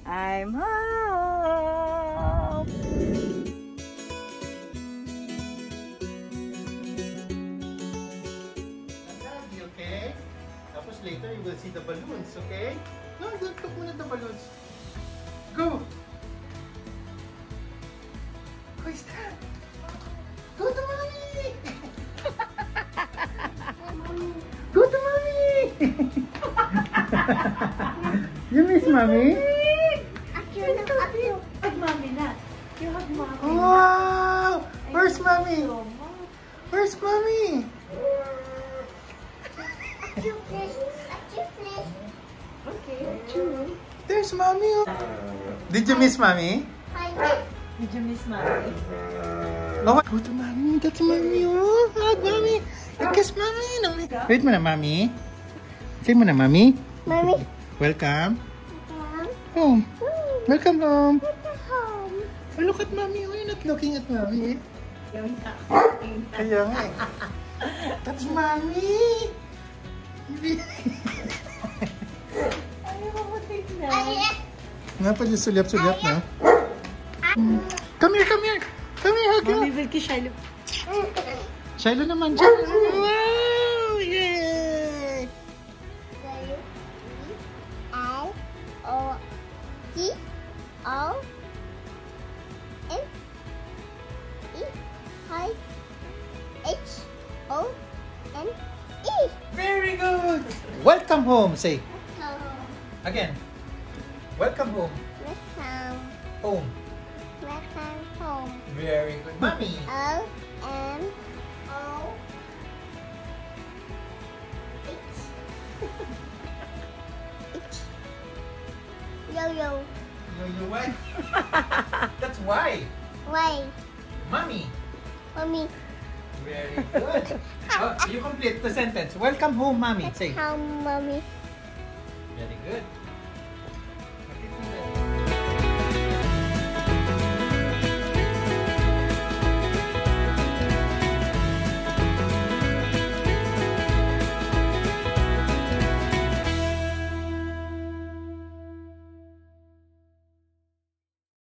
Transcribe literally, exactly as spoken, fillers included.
I'm home. Okay? Tapos later you will see the balloons, okay? No, don't look muna the balloons. Go! Who is that? Go to mommy! Go to mommy! You miss mommy? Hug mommy na. You hug mommy. Wow! Where's mommy? Where's mommy? Okay, true. There's mommy. Did you miss mommy? Did you miss mommy? Oh, go to mommy. That's mommy. Oh, hug mommy. Kiss mommy. Wait mo na, mommy. Say mo na, mommy. Mommy. Welcome. Home. Welcome home. Home. Oh, look at mommy. Why are you not looking at mommy? Kaya nga eh. That's mommy. Ayaw ko tignan. Nga pa yung sulyap-sulyap na. Come here, come here. Come here, hug you. Mommy will kiss Shiloh. Shiloh naman dyan. Wow! Yay! I O T O N E I H O N E. Very good. Welcome home. Say Home. again. Welcome home. Welcome. Home. Welcome home. Very good. Mommy. O M O H H Yo yo. You, you what? That's why. Why? Mommy. Mommy. Very good. Oh, you complete the sentence. Welcome home, mommy. Say. Home, mommy. Very good.